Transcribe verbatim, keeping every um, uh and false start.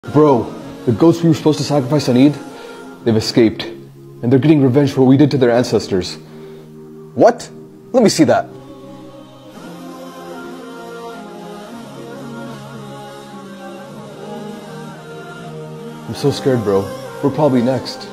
Bro, the goats we were supposed to sacrifice on Eid, they've escaped. And they're getting revenge for what we did to their ancestors. What? Let me see that. I'm so scared, bro. We're probably next.